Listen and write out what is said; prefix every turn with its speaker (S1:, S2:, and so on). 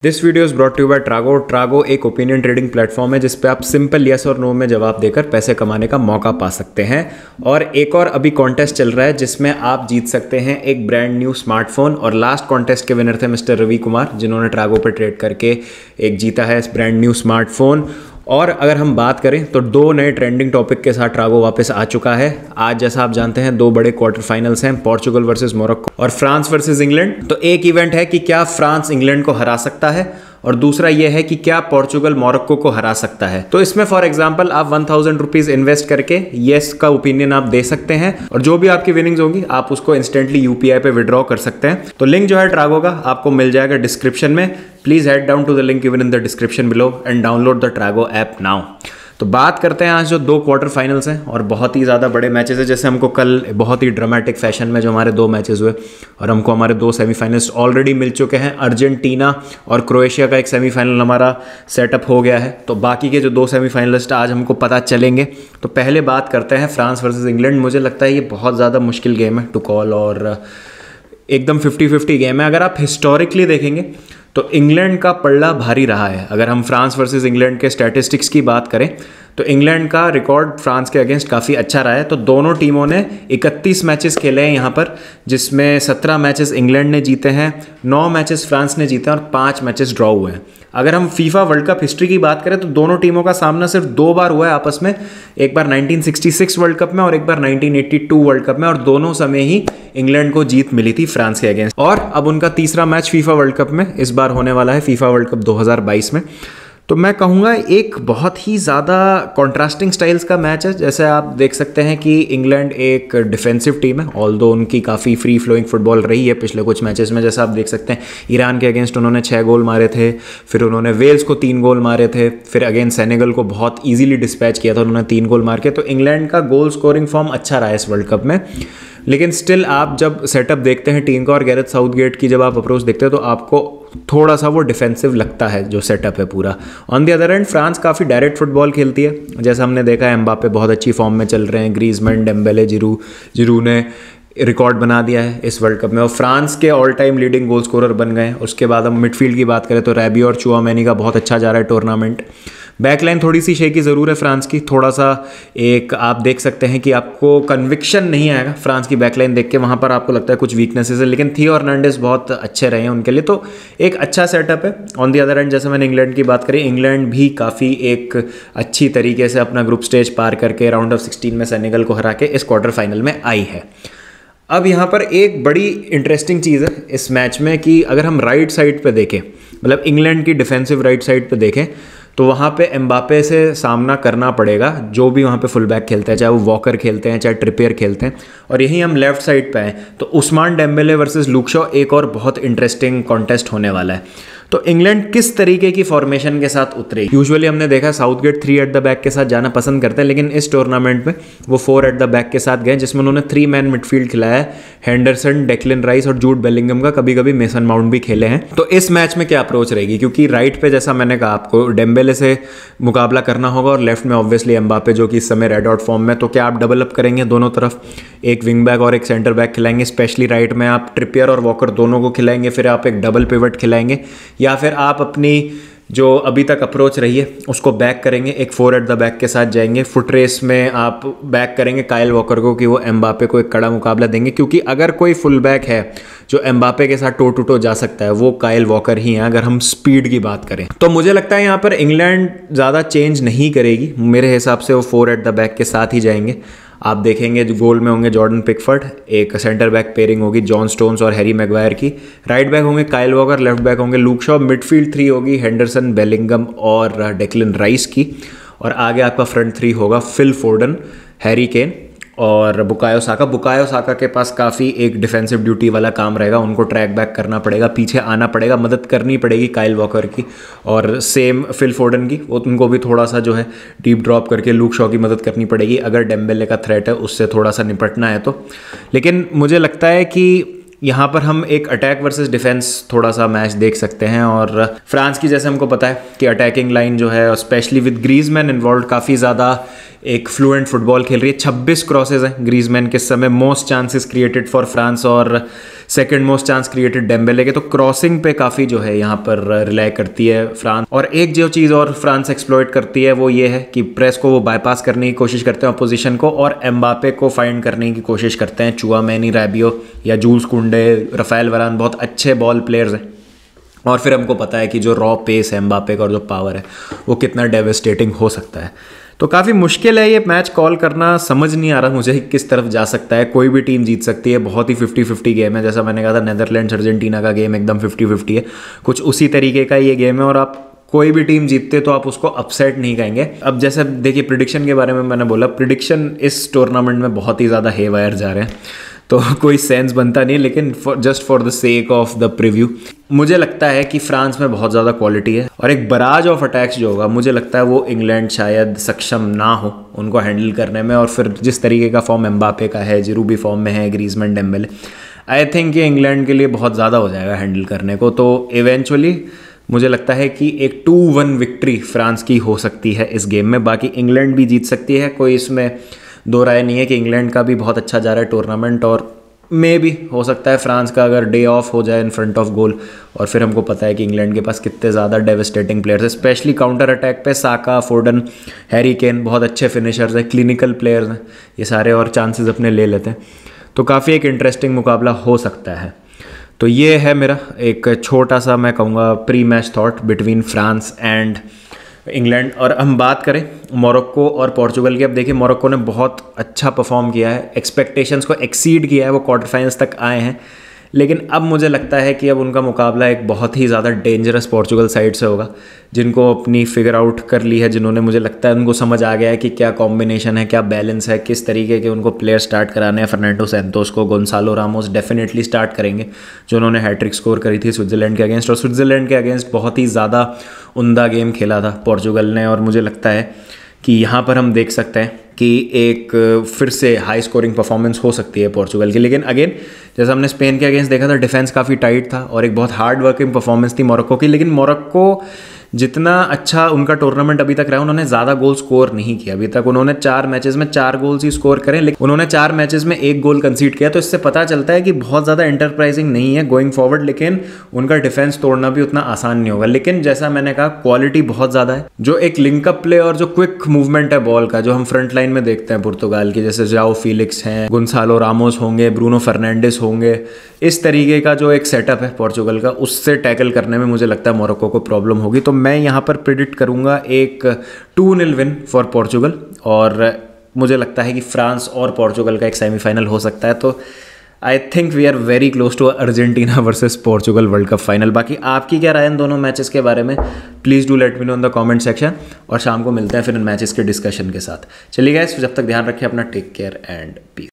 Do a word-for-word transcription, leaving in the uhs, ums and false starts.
S1: This video is brought to by Trago. Trago एक opinion trading platform है जिस पे आप सिंपल यस और नो में जवाब देकर पैसे कमाने का मौका पा सकते हैं। और एक और अभी कॉन्टेस्ट चल रहा है जिसमें आप जीत सकते हैं एक ब्रांड न्यू स्मार्टफोन। और लास्ट कॉन्टेस्ट के विनर थे मिस्टर रवि कुमार, जिन्होंने ट्रागो पे ट्रेड करके एक जीता है इस ब्रांड न्यू स्मार्टफोन। और अगर हम बात करें तो दो नए ट्रेंडिंग टॉपिक के साथ ट्रागो वापस आ चुका है। आज जैसा आप जानते हैं दो बड़े क्वार्टर फाइनल्स हैं, पोर्चुगल वर्सेस मोरक्को और फ्रांस वर्सेस इंग्लैंड। तो एक इवेंट है कि क्या फ्रांस इंग्लैंड को हरा सकता है और दूसरा यह है कि क्या पोर्चुगल मोरक्को को हरा सकता है। तो इसमें फॉर एग्जांपल आप वन थाउजेंड रुपीज इन्वेस्ट करके येस का ओपिनियन आप दे सकते हैं और जो भी आपकी विनिंग्स होंगी आप उसको इंस्टेंटली यूपीआई पे विड्रॉ कर सकते हैं। तो लिंक जो है ट्रागो का आपको मिल जाएगा डिस्क्रिप्शन में। Please head down to the link given in the description below and download the Trago app now. तो बात करते हैं आज जो दो क्वार्टर फाइनल्स हैं और बहुत ही ज़्यादा बड़े मैचेस हैं। जैसे हमको कल बहुत ही ड्रामेटिक फैशन में जो हमारे दो मैचेस हुए और हमको हमारे दो सेमीफाइनलिस्ट ऑलरेडी मिल चुके हैं। अर्जेंटीना और क्रोएशिया का एक सेमीफाइनल हमारा सेटअप हो गया है। तो बाकी के जो दो सेमीफाइनलिस्ट आज हमको पता चलेंगे। तो पहले बात करते हैं फ्रांस वर्सेस इंग्लैंड। मुझे लगता है ये बहुत ज़्यादा मुश्किल गेम है टू कॉल और एकदम फिफ्टी फिफ्टी गेम है। अगर आप हिस्टोरिकली देखेंगे तो इंग्लैंड का पल्ला भारी रहा है। अगर हम फ्रांस वर्सेस इंग्लैंड के स्टैटिस्टिक्स की बात करें तो इंग्लैंड का रिकॉर्ड फ्रांस के अगेंस्ट काफ़ी अच्छा रहा है। तो दोनों टीमों ने इकतीस मैचेस खेले हैं यहाँ पर, जिसमें सत्रह मैचेस इंग्लैंड ने जीते हैं, नौ मैचेस फ्रांस ने जीते हैं और पाँच मैचेस ड्रॉ हुए हैं। अगर हम फीफा वर्ल्ड कप हिस्ट्री की बात करें तो दोनों टीमों का सामना सिर्फ दो बार हुआ है आपस में, एक बार nineteen sixty six world cup में और एक बार nineteen eighty two world cup में, और दोनों समय ही इंग्लैंड को जीत मिली थी फ्रांस के अगेंस्ट। और अब उनका तीसरा मैच फीफा वर्ल्ड कप में इस बार होने वाला है, फीफा वर्ल्ड कप दो हज़ार बाईस में। तो मैं कहूँगा एक बहुत ही ज़्यादा कॉन्ट्रास्टिंग स्टाइल्स का मैच है। जैसे आप देख सकते हैं कि इंग्लैंड एक डिफेंसिव टीम है, ऑल्दो उनकी काफ़ी फ्री फ्लोइंग फुटबॉल रही है पिछले कुछ मैचेस में। जैसा आप देख सकते हैं ईरान के अगेंस्ट उन्होंने छः गोल मारे थे, फिर उन्होंने वेल्स को तीन गोल मारे थे, फिर अगेंस्ट सेनेगल को बहुत ईजिली डिस्पैच किया था उन्होंने तीन गोल मार के। तो इंग्लैंड का गोल स्कोरिंग फॉर्म अच्छा रहा है इस वर्ल्ड कप में। लेकिन स्टिल आप जब सेटअप देखते हैं टीम का और गैरेथ साउथगेट की जब आप अप्रोच देखते हैं तो आपको थोड़ा सा वो डिफेंसिव लगता है जो सेटअप है पूरा। On the other end France काफ़ी डायरेक्ट फुटबॉल खेलती है। जैसा हमने देखा है एम्बापे बहुत अच्छी फॉर्म में चल रहे हैं, ग्रीजमैन, डेम्बेले, जिरू जिरू ने रिकॉर्ड बना दिया है इस वर्ल्ड कप में और फ्रांस के all time leading goal scorer बन गए। उसके बाद हम मिडफील्ड की बात करें तो रैबी और चुआमेनी का बहुत अच्छा जा रहा है टूर्नामेंट। बैकलाइन थोड़ी सी शेकी ज़रूर है फ्रांस की, थोड़ा सा एक आप देख सकते हैं कि आपको कन्विक्शन नहीं आएगा फ्रांस की बैकलाइन देख के, वहाँ पर आपको लगता है कुछ वीकनेसेस है। लेकिन थियो हर्नांडेज बहुत अच्छे रहे हैं उनके लिए, तो एक अच्छा सेटअप है। ऑन दी अदर एंड जैसे मैंने इंग्लैंड की बात करी, इंग्लैंड भी काफ़ी एक अच्छी तरीके से अपना ग्रुप स्टेज पार करके राउंड ऑफ सिक्सटीन में सेनेगल को हरा के इस क्वार्टर फाइनल में आई है। अब यहाँ पर एक बड़ी इंटरेस्टिंग चीज़ है इस मैच में कि अगर हम राइट साइड पे देखें, मतलब इंग्लैंड की डिफेंसिव राइट साइड पे देखें तो वहाँ पे एम्बापे से सामना करना पड़ेगा जो भी वहाँ पे फुल बैक खेलते हैं, चाहे वो वॉकर खेलते हैं चाहे ट्रिपियर खेलते हैं। और यही हम लेफ्ट साइड पे हैं तो Ousmane Dembele versus Luke Shaw एक और बहुत इंटरेस्टिंग कॉन्टेस्ट होने वाला है। तो इंग्लैंड किस तरीके की फॉर्मेशन के साथ उतरेगी? यूजुअली हमने देखा Southgate three at the back के साथ जाना पसंद करते हैं, लेकिन इस टूर्नामेंट में वो फोर एट द बैक के साथ गए, जिसमें उन्होंने थ्री मैन मिडफील्ड खिलाया है। हेंडरसन, डेक्लन राइस और जूड बेलिंगम का कभी कभी मेसन माउंट भी खेले हैं। तो इस मैच में क्या अप्रोच रहेगी? क्योंकि राइट पे जैसा मैंने कहा आपको डेम्बेले से मुकाबला करना होगा और लेफ्ट में ऑब्वियसली एम्बापे जो कि इस समय रेड आउट फॉर्म में। तो क्या आप डबल अप करेंगे दोनों तरफ, एक विंग बैक और एक सेंटर बैक खिलाएंगे? स्पेशली राइट में आप ट्रिपियर और वॉकर दोनों को खिलाएंगे, फिर आप एक डबल पिवट खिलाएंगे, या फिर आप अपनी जो अभी तक अप्रोच रही है उसको बैक करेंगे, एक फोर एट द बैक के साथ जाएंगे। फुट रेस में आप बैक करेंगे काइल वॉकर को कि वो एम्बापे को एक कड़ा मुकाबला देंगे, क्योंकि अगर कोई फुल बैक है जो एम्बापे के साथ टो टू टो जा सकता है वो काइल वॉकर ही है अगर हम स्पीड की बात करें। तो मुझे लगता है यहाँ पर इंग्लैंड ज़्यादा चेंज नहीं करेगी, मेरे हिसाब से वो फोर एट द बैक के साथ ही जाएंगे। आप देखेंगे जो गोल में होंगे जॉर्डन पिकफोर्ड, एक सेंटर बैक पेयरिंग होगी जॉन स्टोन्स और हैरी मैगवायर की, राइट बैक होंगे काइल वॉकर, लेफ्ट बैक होंगे लुक शॉ, मिडफील्ड थ्री होगी हेंडरसन, बेलिंगम और डेक्लन राइस की, और आगे आपका फ्रंट थ्री होगा फिल फोर्डन, हैरी केन और बुकायो साका। बुकायो साका के पास काफ़ी एक डिफेंसिव ड्यूटी वाला काम रहेगा, उनको ट्रैक बैक करना पड़ेगा, पीछे आना पड़ेगा, मदद करनी पड़ेगी काइल वॉकर की, और सेम फिल फोर्डन की, वो उनको भी थोड़ा सा जो है डीप ड्रॉप करके लुक शॉ की मदद करनी पड़ेगी अगर डेम्बेले का थ्रेट है उससे थोड़ा सा निपटना है तो। लेकिन मुझे लगता है कि यहाँ पर हम एक अटैक वर्सेस डिफेंस थोड़ा सा मैच देख सकते हैं। और फ्रांस की जैसे हमको पता है कि अटैकिंग लाइन जो है स्पेशली विद ग्रीजमैन इन्वॉल्व काफ़ी ज़्यादा एक फ्लुएंट फुटबॉल खेल रही है। छब्बीस क्रॉसेज हैं ग्रीजमैन के समय, most chances created for France और second most chance created Dembele के। तो क्रॉसिंग पे काफ़ी जो है यहाँ पर रिलाई करती है फ्रांस। और एक जो चीज़ और फ्रांस एक्सप्लॉइट करती है वो ये है कि प्रेस को वो बाईपास करने की कोशिश करते हैं अपोजिशन को, और एम्बापे को फाइंड करने की कोशिश करते हैं। चुआमेनी, रैबियो या जूल्स कुंडे, राफेल वरान बहुत अच्छे बॉल प्लेयर्स हैं। और फिर हमको पता है कि जो रॉ पेस है एम्बापे का और जो पावर है वो कितना डेवेस्टेटिंग हो सकता है। तो काफ़ी मुश्किल है ये मैच कॉल करना, समझ नहीं आ रहा मुझे किस तरफ जा सकता है। कोई भी टीम जीत सकती है, बहुत ही फिफ्टी फिफ्टी गेम है। जैसा मैंने कहा था नेदरलैंड्स अर्जेंटीना का गेम एकदम फिफ्टी फिफ्टी है, कुछ उसी तरीके का ये गेम है। और आप कोई भी टीम जीतते तो आप उसको अपसेट नहीं कहेंगे। अब जैसे देखिए प्रिडिक्शन के बारे में मैंने बोला, प्रिडिक्शन इस टूर्नामेंट में बहुत ही ज़्यादा हेवायर जा रहे हैं, तो कोई सेंस बनता नहीं, लेकिन just for the sake of the preview मुझे लगता है कि फ्रांस में बहुत ज़्यादा क्वालिटी है और एक बराज ऑफ अटैक्स जो होगा मुझे लगता है वो इंग्लैंड शायद सक्षम ना हो उनको हैंडल करने में। और फिर जिस तरीके का फॉर्म एम्बापे का है, जिरू भी फॉर्म में है, ग्रीजमैन, डेम्बेले, आई थिंक ये इंग्लैंड के लिए बहुत ज़्यादा हो जाएगा हैंडल करने को। तो इवेंचुअली मुझे लगता है कि एक टू वन विक्ट्री फ्रांस की हो सकती है इस गेम में। बाकी इंग्लैंड भी जीत सकती है, कोई इसमें दो राय नहीं है कि इंग्लैंड का भी बहुत अच्छा जा रहा है टूर्नामेंट। और मे भी हो सकता है फ्रांस का अगर डे ऑफ हो जाए इन फ्रंट ऑफ गोल। और फिर हमको पता है कि इंग्लैंड के पास कितने ज़्यादा डेवेस्टेटिंग प्लेयर्स हैं, स्पेशली काउंटर अटैक पे साका, फोर्डन, हैरी केन बहुत अच्छे फिनिशर्स हैं, क्लिनिकल प्लेयर्स हैं, ये सारे और चांसेस अपने ले लेते हैं। तो काफ़ी एक इंटरेस्टिंग मुकाबला हो सकता है। तो ये है मेरा एक छोटा सा, मैं कहूँगा, pre match thought between France and England. और हम बात करें मोरक्को और पोर्चुगल की, अब देखिए मोरक्को ने बहुत अच्छा परफॉर्म किया है, एक्सपेक्टेशंस को एक्सीड किया है, वो क्वार्टर फाइनल्स तक आए हैं। लेकिन अब मुझे लगता है कि अब उनका मुकाबला एक बहुत ही ज़्यादा डेंजरस पोर्चुगल साइड से होगा, जिनको अपनी फिगर आउट कर ली है, जिन्होंने, मुझे लगता है उनको समझ आ गया है कि क्या कॉम्बिनेशन है, क्या बैलेंस है, किस तरीके के उनको प्लेयर स्टार्ट कराने हैं। फर्नांडो सैंतोस को, गोंसालो रामोस डेफिनेटली स्टार्ट करेंगे, जो उन्होंने हैट्रिक स्कोर करी थी स्विट्ज़रलैंड के अगेंस्ट। और स्विट्ज़रलैंड के अगेंस्ट बहुत ही ज़्यादा उम्दा गेम खेला था पोर्चुगल ने। और मुझे लगता है कि यहाँ पर हम देख सकते हैं कि एक फिर से हाई स्कोरिंग परफॉर्मेंस हो सकती है पोर्चुगल की। लेकिन अगेन जैसा हमने स्पेन के अगेंस्ट देखा था, डिफेंस काफ़ी टाइट था और एक बहुत हार्ड वर्किंग परफॉर्मेंस थी मोरक्को की। लेकिन मोरक्को जितना अच्छा उनका टूर्नामेंट अभी तक रहा, उन्होंने ज़्यादा गोल स्कोर नहीं किया अभी तक। उन्होंने चार मैचेस में चार गोल्स ही स्कोर करें, लेकिन उन्होंने चार मैचेस में एक गोल कंसीड किया। तो इससे पता चलता है कि बहुत ज़्यादा एंटरप्राइजिंग नहीं है गोइंग फॉरवर्ड, लेकिन उनका डिफेंस तोड़ना भी उतना आसान नहीं होगा। लेकिन जैसा मैंने कहा, क्वालिटी बहुत ज़्यादा है। जो एक लिंकअप प्ले और जो क्विक मूवमेंट है बॉल का, जो हम फ्रंट लाइन में देखते हैं पुर्तगाल की, जैसे जाओ फीलिक्स हैं, गोंसालो रामोस होंगे, ब्रूनो फर्नांडिस होंगे, इस तरीके का जो एक सेटअप है पोर्चुगल का, उससे टैकल करने में मुझे लगता है मोरक्को को प्रॉब्लम होगी। तो मैं यहाँ पर प्रिडिक्ट करूँगा एक two nil win for Portugal. और मुझे लगता है कि फ्रांस और पोर्चुगल का एक सेमीफाइनल हो सकता है। तो I think we are very close to Argentina versus Portugal world cup final. बाकी आपकी क्या राय है इन दोनों मैचेस के बारे में, please do let me know in the comment section. और शाम को मिलते हैं फिर इन मैचेस के डिस्कशन के साथ। चलिए गाइस, जब तक ध्यान रखें अपना, टेक केयर एंड पीस।